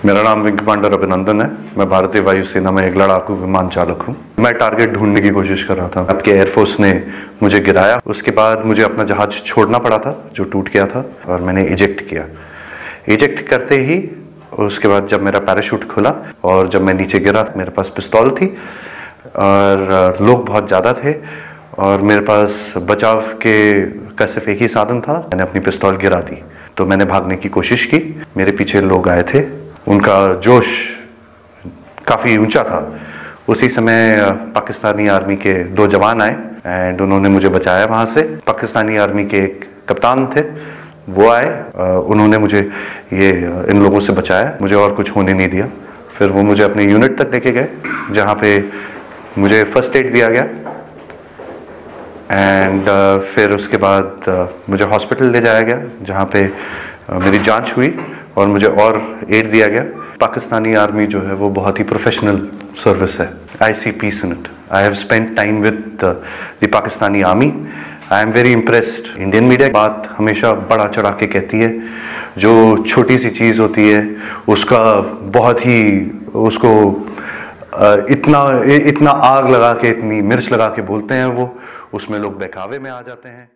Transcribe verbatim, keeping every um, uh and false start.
मेरा नाम wing commander अभिनंदन है। मैं भारतीय वायुसेना में एक लड़ाकू विमान चालक हूँ। मैं टारगेट ढूंढने की कोशिश कर रहा था। आपके एयरफोर्स ने मुझे गिराया। उसके बाद मुझे अपना जहाज छोड़ना पड़ा था जो टूट गया था, और मैंने इजेक्ट किया। इजेक्ट करते ही उसके बाद जब मेरा पैराशूट खुला और जब मैं नीचे गिरा, मेरे पास पिस्तौल थी और लोग बहुत ज़्यादा थे और मेरे पास बचाव के का सिर्फ एक ही साधन था। मैंने अपनी पिस्तौल गिरा दी तो मैंने भागने की कोशिश की। मेरे पीछे लोग आए थे, उनका जोश काफ़ी ऊंचा था। उसी समय पाकिस्तानी आर्मी के दो जवान आए एंड उन्होंने मुझे बचाया वहाँ से। पाकिस्तानी आर्मी के एक कप्तान थे, वो आए, उन्होंने मुझे ये इन लोगों से बचाया, मुझे और कुछ होने नहीं दिया। फिर वो मुझे अपने यूनिट तक लेके गए जहाँ पे मुझे फर्स्ट एड दिया गया एंड uh, फिर उसके बाद uh, मुझे हॉस्पिटल ले जाया गया जहाँ पे uh, मेरी जांच हुई और मुझे और एड दिया गया। पाकिस्तानी आर्मी जो है वो बहुत ही प्रोफेशनल सर्विस है। I see peace in it. I have spent time with the Pakistani army. I am very impressed. Indian media बात हमेशा बढ़ा चढ़ा के कहती है, जो छोटी सी चीज़ होती है उसका बहुत ही उसको इतना इतना आग लगा के, इतनी मिर्च लगा के बोलते हैं, वो उसमें लोग बहकावे में आ जाते हैं।